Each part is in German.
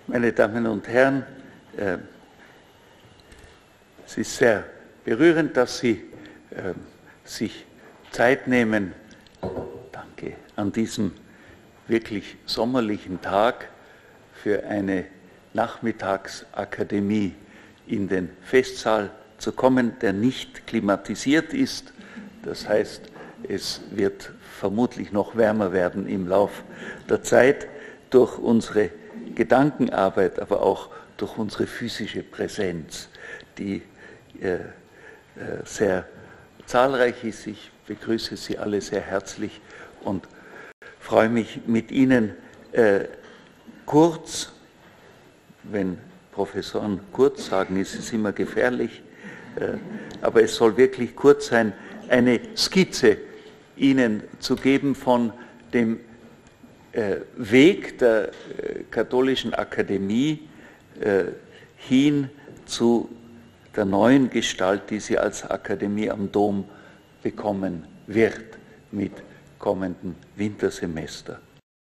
Meine Damen und Herren, es ist sehr berührend, dass Sie sich Zeit nehmen, danke, an diesem wirklich sommerlichen Tag für eine Nachmittagsakademie in den Festsaal zu kommen, der nicht klimatisiert ist. Das heißt, es wird vermutlich noch wärmer werden im Lauf der Zeit durch unsere Gedankenarbeit, aber auch durch unsere physische Präsenz, die sehr zahlreich ist. Ich begrüße Sie alle sehr herzlich und freue mich mit Ihnen kurz, wenn Professoren kurz sagen, ist es immer gefährlich, aber es soll wirklich kurz sein, eine Skizze Ihnen zu geben von dem Weg der Katholischen Akademie hin zu der neuen Gestalt, die sie als Akademie am Dom bekommen wird mit kommendem Wintersemester.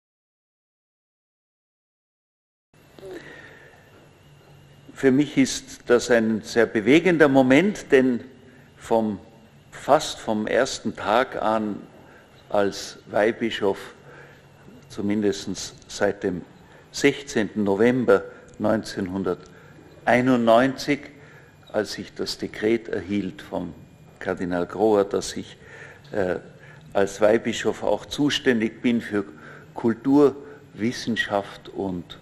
Für mich ist das ein sehr bewegender Moment, denn fast vom ersten Tag an als Weihbischof, zumindest seit dem 16. November 1991, als ich das Dekret erhielt vom Kardinal Grohr, dass ich als Weihbischof auch zuständig bin für Kultur, Wissenschaft und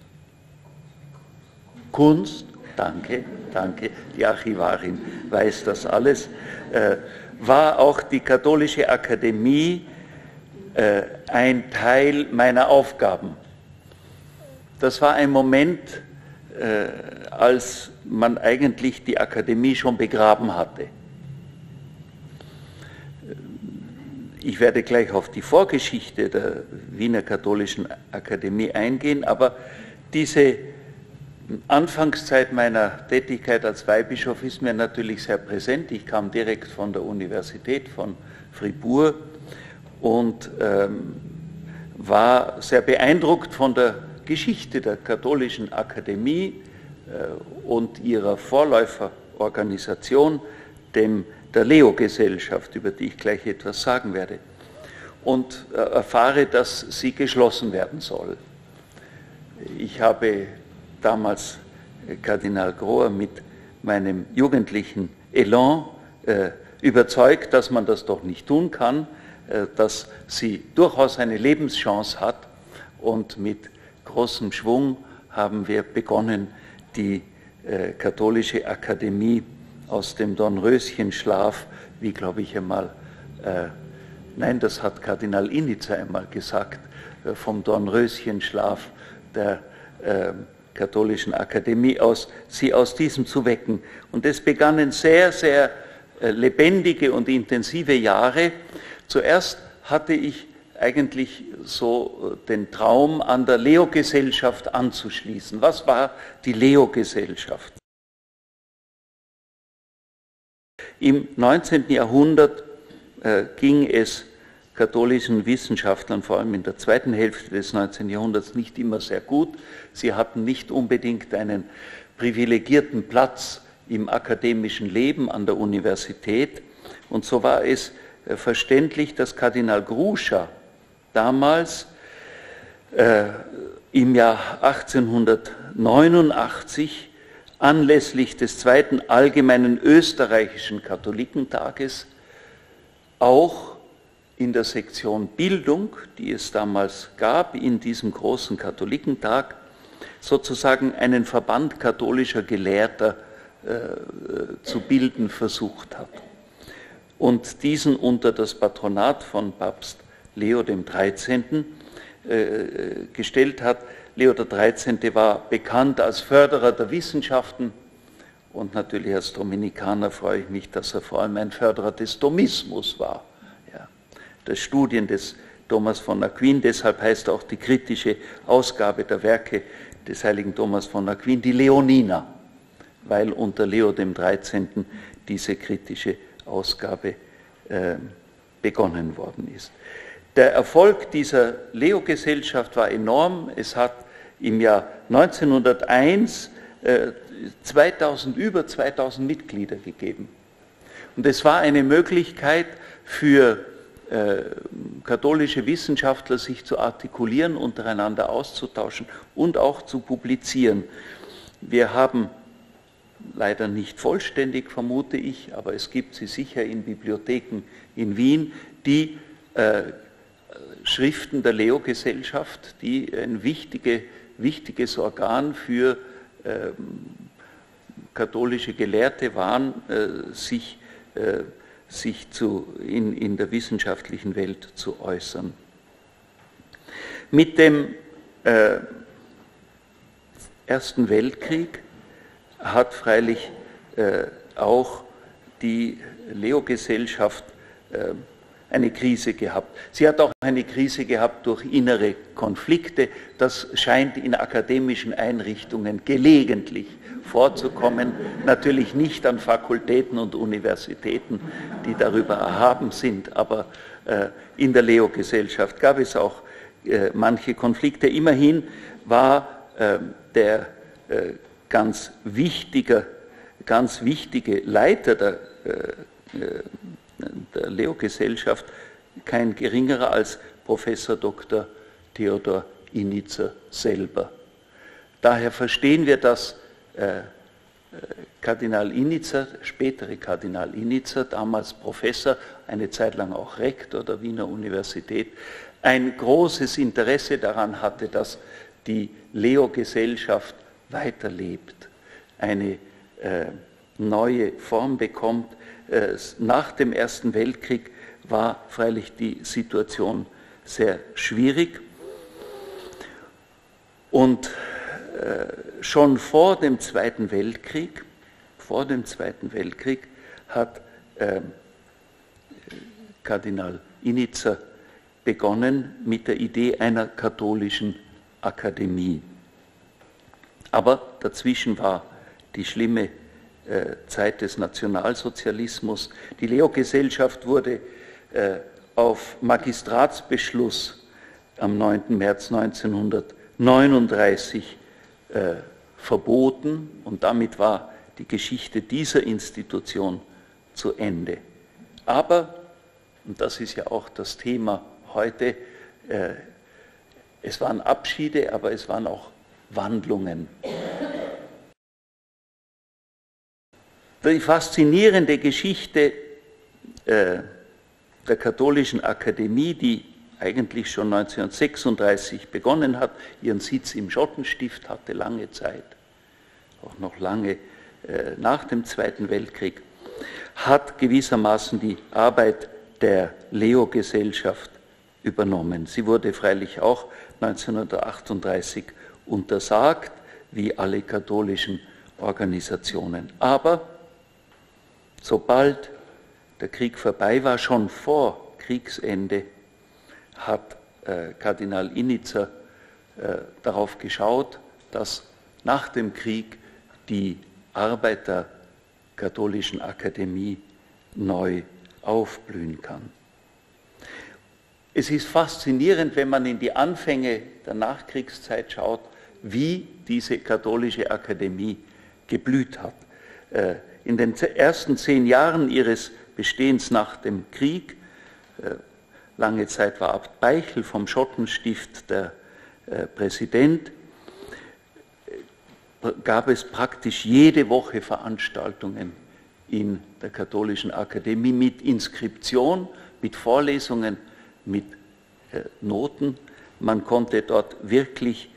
Kunst. Danke, die Archivarin weiß das alles. War auch die Katholische Akademie ein Teil meiner Aufgaben. Das war ein Moment, als man eigentlich die Akademie schon begraben hatte. Ich werde gleich auf die Vorgeschichte der Wiener Katholischen Akademie eingehen, aber diese Anfangszeit meiner Tätigkeit als Weihbischof ist mir natürlich sehr präsent. Ich kam direkt von der Universität von Fribourg und war sehr beeindruckt von der Geschichte der Katholischen Akademie und ihrer Vorläuferorganisation, der Leo-Gesellschaft, über die ich gleich etwas sagen werde, und erfahre, dass sie geschlossen werden soll. Ich habe damals Kardinal Grohr mit meinem jugendlichen Elan überzeugt, dass man das doch nicht tun kann, dass sie durchaus eine Lebenschance hat, und mit großem Schwung haben wir begonnen, die Katholische Akademie aus dem Dornröschenschlaf, wie glaube ich einmal, nein, das hat Kardinal Initzer einmal gesagt, vom Dornröschenschlaf der Katholischen Akademie sie aus diesem zu wecken. Und es begannen sehr, sehr lebendige und intensive Jahre. Zuerst hatte ich eigentlich so den Traum, an der Leo-Gesellschaft anzuschließen. Was war die Leo-Gesellschaft? Im 19. Jahrhundert ging es katholischen Wissenschaftlern, vor allem in der zweiten Hälfte des 19. Jahrhunderts, nicht immer sehr gut. Sie hatten nicht unbedingt einen privilegierten Platz im akademischen Leben an der Universität. Und so war es verständlich, dass Kardinal Gruša damals im Jahr 1889 anlässlich des zweiten allgemeinen österreichischen Katholikentages auch in der Sektion Bildung, die es damals gab, in diesem großen Katholikentag, sozusagen einen Verband katholischer Gelehrter zu bilden versucht hat. Und diesen unter das Patronat von Papst Leo XIII. Gestellt hat. Leo XIII. War bekannt als Förderer der Wissenschaften, und natürlich als Dominikaner freue ich mich, dass er vor allem ein Förderer des Thomismus war, der Studien des Thomas von Aquin. Deshalb heißt auch die kritische Ausgabe der Werke des heiligen Thomas von Aquin die Leonina, weil unter Leo XIII. Diese kritische Ausgabe begonnen worden ist. Der Erfolg dieser Leo-Gesellschaft war enorm. Es hat im Jahr 1901 über 2000 Mitglieder gegeben. Und es war eine Möglichkeit für katholische Wissenschaftler, sich zu artikulieren, untereinander auszutauschen und auch zu publizieren. Wir haben leider nicht vollständig, vermute ich, aber es gibt sie sicher in Bibliotheken in Wien, die Schriften der Leo-Gesellschaft, die ein wichtiges Organ für katholische Gelehrte waren, sich in der wissenschaftlichen Welt zu äußern. Mit dem Ersten Weltkrieg hat freilich auch die Leo-Gesellschaft eine Krise gehabt. Sie hat auch eine Krise gehabt durch innere Konflikte. Das scheint in akademischen Einrichtungen gelegentlich vorzukommen, natürlich nicht an Fakultäten und Universitäten, die darüber erhaben sind, aber in der Leo-Gesellschaft gab es auch manche Konflikte. Immerhin war der ganz wichtige Leiter der Leo-Gesellschaft kein geringerer als Professor Dr. Theodor Innitzer selber. Daher verstehen wir, dass Kardinal Innitzer, spätere Kardinal Innitzer, damals Professor, eine Zeit lang auch Rektor der Wiener Universität, ein großes Interesse daran hatte, dass die Leo-Gesellschaft weiterlebt, eine neue Form bekommt. Nach dem Ersten Weltkrieg war freilich die Situation sehr schwierig und schon vor dem Zweiten Weltkrieg hat Kardinal Innitzer begonnen mit der Idee einer katholischen Akademie. Aber dazwischen war die schlimme Zeit des Nationalsozialismus. Die Leo-Gesellschaft wurde auf Magistratsbeschluss am 9. März 1939 verboten und damit war die Geschichte dieser Institution zu Ende. Aber, und das ist ja auch das Thema heute, es waren Abschiede, aber es waren auch Wandlungen. Die faszinierende Geschichte der Katholischen Akademie, die eigentlich schon 1936 begonnen hat, ihren Sitz im Schottenstift hatte lange Zeit, auch noch lange nach dem Zweiten Weltkrieg, hat gewissermaßen die Arbeit der Leo-Gesellschaft übernommen. Sie wurde freilich auch 1938 untersagt, wie alle katholischen Organisationen. Aber sobald der Krieg vorbei war, schon vor Kriegsende, hat Kardinal Innitzer darauf geschaut, dass nach dem Krieg die Arbeit der Katholischen Akademie neu aufblühen kann. Es ist faszinierend, wenn man in die Anfänge der Nachkriegszeit schaut, wie diese Katholische Akademie geblüht hat. In den ersten 10 Jahren ihres Bestehens nach dem Krieg, lange Zeit war Abt Beichel vom Schottenstift der Präsident, gab es praktisch jede Woche Veranstaltungen in der Katholischen Akademie mit Inskription, mit Vorlesungen, mit Noten. Man konnte dort wirklich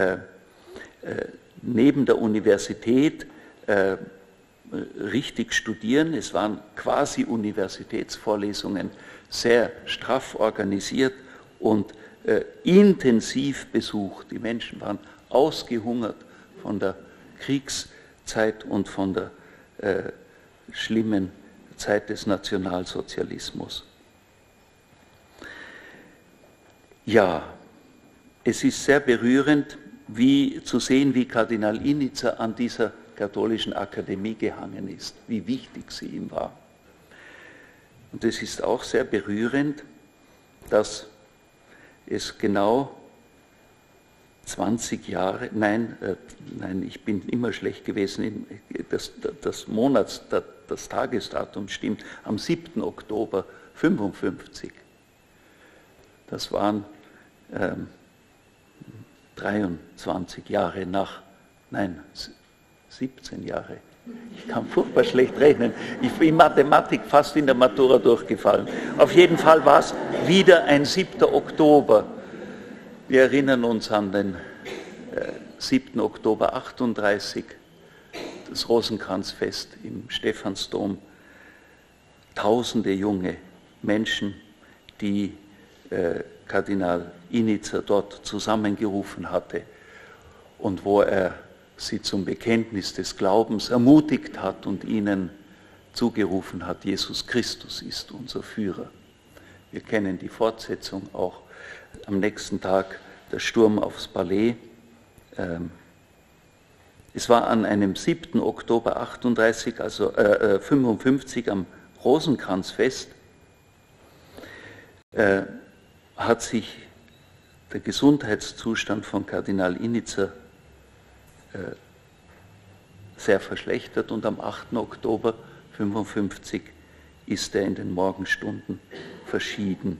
neben der Universität richtig studieren. Es waren quasi Universitätsvorlesungen, sehr straff organisiert und intensiv besucht. Die Menschen waren ausgehungert von der Kriegszeit und von der schlimmen Zeit des Nationalsozialismus. Ja, es ist sehr berührend, zu sehen, wie Kardinal Innitzer an dieser Katholischen Akademie gehangen ist, wie wichtig sie ihm war. Und es ist auch sehr berührend, dass es genau 20 Jahre, nein, ich bin immer schlecht gewesen, das Tagesdatum stimmt, am 7. Oktober 55. Das waren 23 Jahre nach, nein, 17 Jahre. Ich kann furchtbar schlecht rechnen. Ich bin in Mathematik fast in der Matura durchgefallen. Auf jeden Fall war es wieder ein 7. Oktober. Wir erinnern uns an den 7. Oktober 38, das Rosenkranzfest im Stephansdom. Tausende junge Menschen, die Kardinal Initzer dort zusammengerufen hatte und wo er sie zum Bekenntnis des Glaubens ermutigt hat und ihnen zugerufen hat, Jesus Christus ist unser Führer. Wir kennen die Fortsetzung auch am nächsten Tag, der Sturm aufs Palais. Es war an einem 7. Oktober 38, also 55 am Rosenkranzfest, hat sich der Gesundheitszustand von Kardinal Initzer sehr verschlechtert und am 8. Oktober 55 ist er in den Morgenstunden verschieden.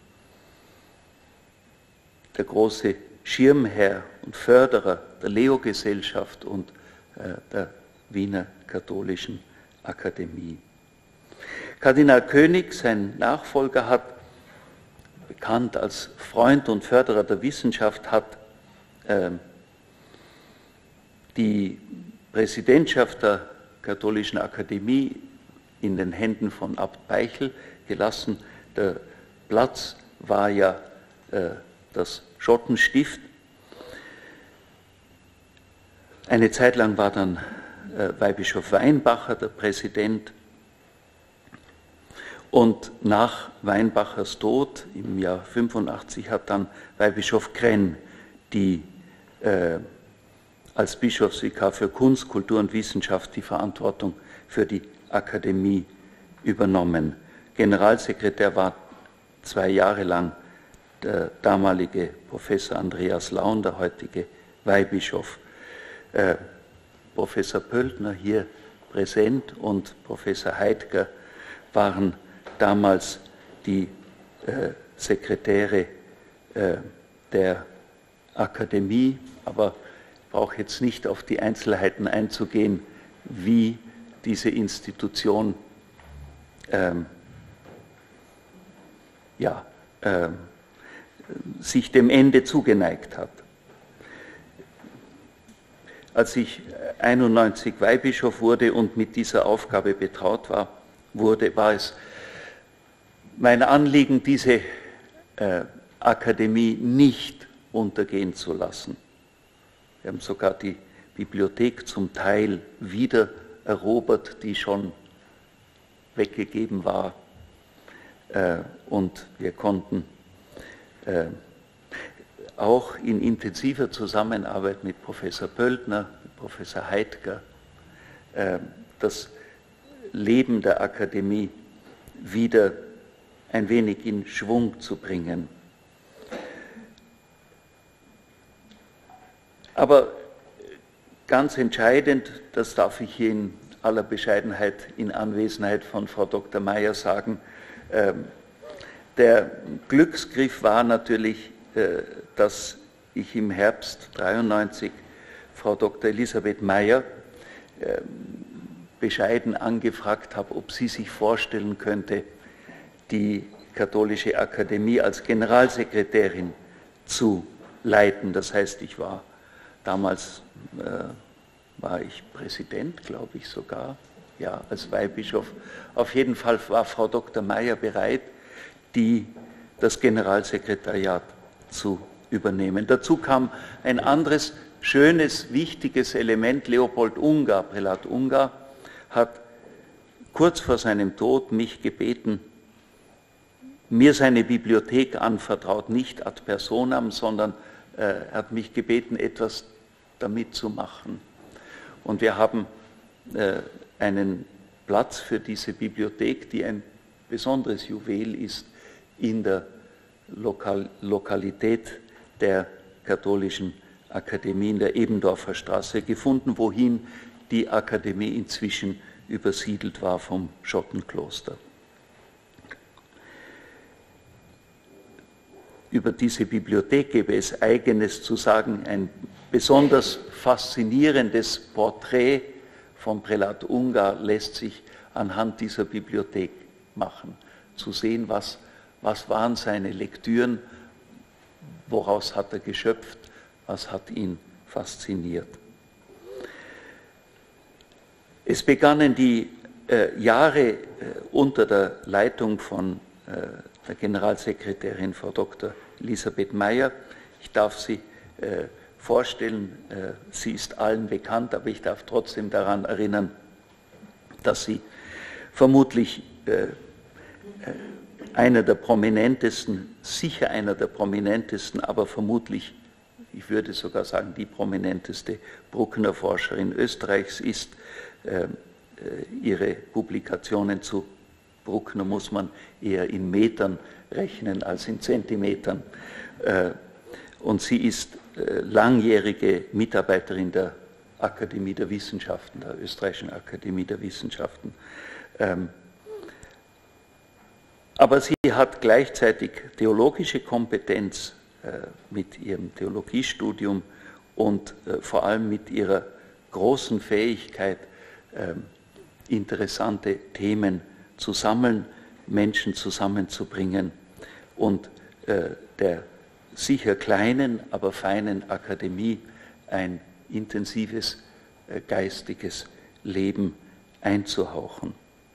Der große Schirmherr und Förderer der Leo-Gesellschaft und der Wiener Katholischen Akademie. Kardinal König, sein Nachfolger, hat, bekannt als Freund und Förderer der Wissenschaft, hat die Präsidentschaft der Katholischen Akademie in den Händen von Abt Beichel gelassen. Der Platz war ja das Schottenstift. Eine Zeit lang war dann Weihbischof Weinbacher der Präsident. Und nach Weinbachers Tod im Jahr 85 hat dann Weihbischof Krenn die als Bischofsvikar für Kunst, Kultur und Wissenschaft die Verantwortung für die Akademie übernommen. Generalsekretär war 2 Jahre lang der damalige Professor Andreas Laun, der heutige Weihbischof. Professor Pöltner hier präsent und Professor Heidger waren damals die Sekretäre der Akademie, aber ich brauche jetzt nicht auf die Einzelheiten einzugehen, wie diese Institution sich dem Ende zugeneigt hat. Als ich 91 Weihbischof wurde und mit dieser Aufgabe betraut war es mein Anliegen, diese Akademie nicht untergehen zu lassen. Wir haben sogar die Bibliothek zum Teil wieder erobert, die schon weggegeben war. Und wir konnten auch in intensiver Zusammenarbeit mit Professor Pöltner, mit Professor Heidger, das Leben der Akademie wieder ein wenig in Schwung zu bringen. Aber ganz entscheidend, das darf ich hier in aller Bescheidenheit in Anwesenheit von Frau Dr. Meyer sagen, der Glücksgriff war natürlich, dass ich im Herbst 93 Frau Dr. Elisabeth Meyer bescheiden angefragt habe, ob sie sich vorstellen könnte, die Katholische Akademie als Generalsekretärin zu leiten. Das heißt, ich war damals war ich Präsident, glaube ich sogar, ja, als Weihbischof. Auf jeden Fall war Frau Dr. Meyer bereit, das Generalsekretariat zu übernehmen. Dazu kam ein anderes schönes, wichtiges Element. Leopold Ungar, Prälat Ungar, hat kurz vor seinem Tod mich gebeten, mir seine Bibliothek anvertraut, nicht ad personam, sondern er hat mich gebeten, etwas damit zu machen. Und wir haben einen Platz für diese Bibliothek, die ein besonderes Juwel ist in der Lokalität der Katholischen Akademie in der Ebendorfer Straße gefunden, wohin die Akademie inzwischen übersiedelt war vom Schottenkloster. Über diese Bibliothek gäbe es Eigenes zu sagen. Ein besonders faszinierendes Porträt vom Prälat Ungar lässt sich anhand dieser Bibliothek machen. Zu sehen, was waren seine Lektüren, woraus hat er geschöpft, was hat ihn fasziniert. Es begannen die Jahre unter der Leitung von der Generalsekretärin Frau Dr. Elisabeth Meyer. Ich darf sie vorstellen, sie ist allen bekannt, aber ich darf trotzdem daran erinnern, dass sie vermutlich einer der prominentesten, sicher einer der prominentesten, aber vermutlich, ich würde sogar sagen, die prominenteste Bruckner Forscherin Österreichs ist. Ihre Publikationen zu Bruckner muss man eher in Metern rechnen als in Zentimetern. Und sie ist langjährige Mitarbeiterin der Akademie der Wissenschaften, der Österreichischen Akademie der Wissenschaften. Aber sie hat gleichzeitig theologische Kompetenz mit ihrem Theologiestudium und vor allem mit ihrer großen Fähigkeit, interessante Themen zu sammeln, Menschen zusammenzubringen und der sicher kleinen, aber feinen Akademie ein intensives geistiges Leben einzuhauchen.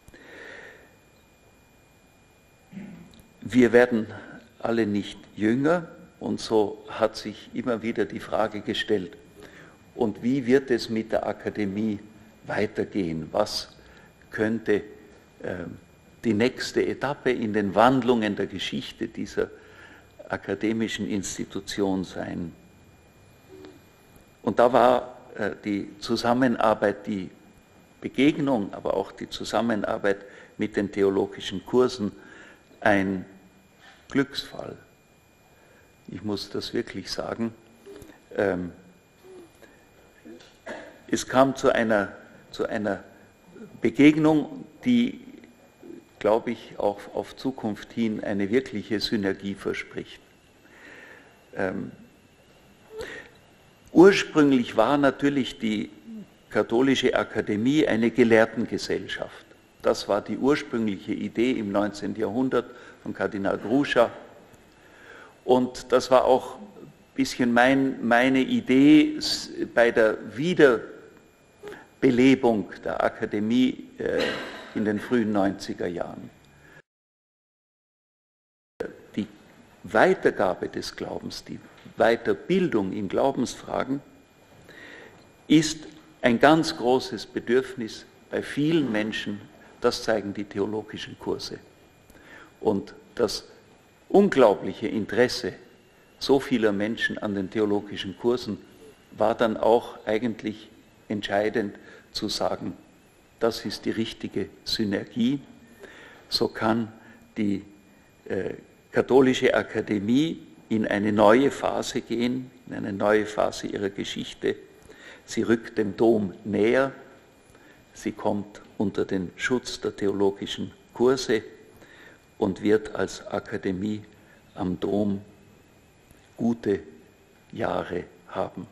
Wir werden alle nicht jünger und so hat sich immer wieder die Frage gestellt, und wie wird es mit der Akademie weitergehen? Was könnte die nächste Etappe in den Wandlungen der Geschichte dieser akademischen Institution sein? Und da war die Zusammenarbeit, die Begegnung, aber auch die Zusammenarbeit mit den theologischen Kursen ein Glücksfall. Ich muss das wirklich sagen. Es kam zu einer Begegnung, die, glaube ich, auch auf Zukunft hin eine wirkliche Synergie verspricht. Ursprünglich war natürlich die Katholische Akademie eine Gelehrtengesellschaft. Das war die ursprüngliche Idee im 19. Jahrhundert von Kardinal Gruscha. Und das war auch ein bisschen meine Idee bei der Wiederbelebung der Akademie in den frühen 90er Jahren. Die Weitergabe des Glaubens, die Weiterbildung in Glaubensfragen ist ein ganz großes Bedürfnis bei vielen Menschen. Das zeigen die theologischen Kurse. Und das unglaubliche Interesse so vieler Menschen an den theologischen Kursen war dann auch eigentlich entscheidend zu sagen, das ist die richtige Synergie. So kann die Katholische Akademie in eine neue Phase gehen, in eine neue Phase ihrer Geschichte. Sie rückt dem Dom näher, sie kommt unter den Schutz der theologischen Kurse und wird als Akademie am Dom gute Jahre haben.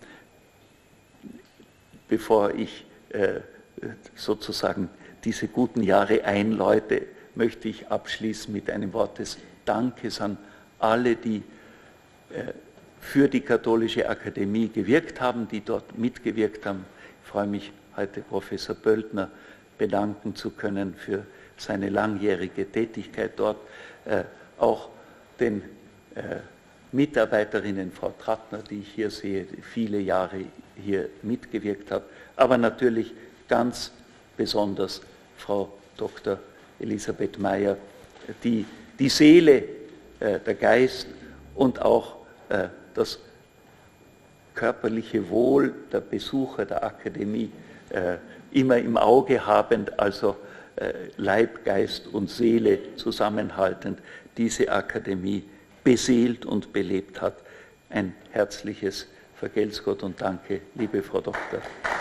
Bevor ich sozusagen diese guten Jahre einläute, möchte ich abschließen mit einem Wort des Dankes an alle, die für die Katholische Akademie gewirkt haben, die dort mitgewirkt haben. Ich freue mich, heute Professor Böltner bedanken zu können für seine langjährige Tätigkeit dort, auch den Mitarbeiterinnen, Frau Trattner, die ich hier sehe, die viele Jahre hier mitgewirkt hat, aber natürlich ganz besonders Frau Dr. Elisabeth Meyer, die die Seele, der Geist und auch das körperliche Wohl der Besucher der Akademie immer im Auge habend, also Leib, Geist und Seele zusammenhaltend, diese Akademie beseelt und belebt hat. Ein herzliches Vergelt's Gott und danke, liebe Frau Doktor.